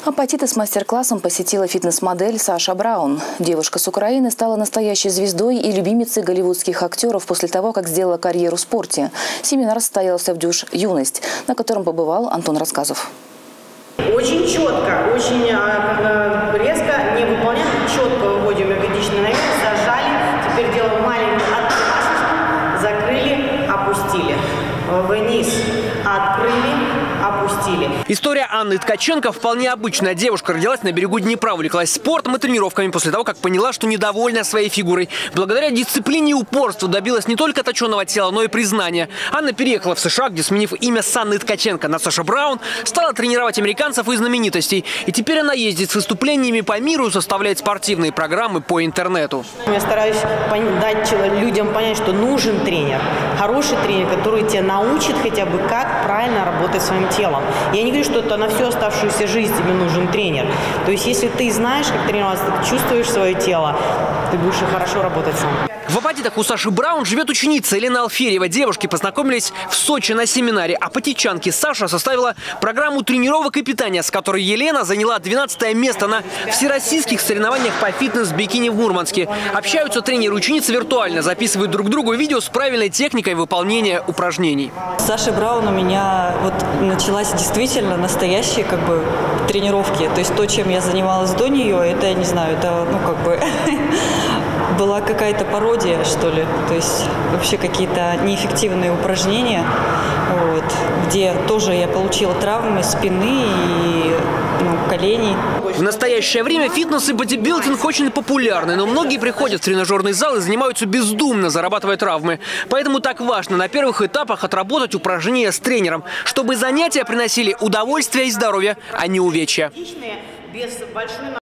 Апатиты с мастер-классом посетила фитнес-модель Саша Браун. Девушка с Украины стала настоящей звездой и любимицей голливудских актеров после того, как сделала карьеру в спорте. Семинар состоялся в «Дюш Юность», на котором побывал Антон Рассказов. Очень четко, очень резко, не выполняем, четко выводим ягодичный наверх, зажали, теперь делаем маленькую открывашечку, закрыли, опустили, вниз, открыли, опустили. История Анны Ткаченко вполне обычная. Девушка родилась на берегу Днепра, увлеклась спортом и тренировками после того, как поняла, что недовольна своей фигурой. Благодаря дисциплине и упорству добилась не только точеного тела, но и признания. Анна переехала в США, где, сменив имя с Анны Ткаченко на Саша Браун, стала тренировать американцев и знаменитостей. И теперь она ездит с выступлениями по миру и составляет спортивные программы по интернету. Я стараюсь дать людям понять, что нужен тренер, хороший тренер, который тебя научит хотя бы, как правильно работать своим телом. Я не говорю, что это на всю оставшуюся жизнь тебе нужен тренер. То есть, если ты знаешь, как тренироваться, ты чувствуешь свое тело, ты будешь хорошо работать сам. В Апатитах у Саши Браун живет ученица Елена Алферьева. Девушки познакомились в Сочи на семинаре. Апатитчанке Саша составила программу тренировок и питания, с которой Елена заняла 12-е место на всероссийских соревнованиях по фитнес-бикини в Мурманске. Общаются тренеры и ученицы виртуально, записывают друг другу видео с правильной техникой выполнения упражнений. С Сашей Браун у меня началась действительно настоящие тренировки. То есть то, чем я занималась до нее, это, я не знаю, это была какая-то пародия, что ли. То есть вообще какие-то неэффективные упражнения, где тоже я получила травмы спины и коленей. В настоящее время фитнес и бодибилдинг очень популярны, но многие приходят в тренажерный зал и занимаются бездумно, зарабатывая травмы. Поэтому так важно на первых этапах отработать упражнения с тренером, чтобы занятия приносили удовольствие и здоровье, а не увечья.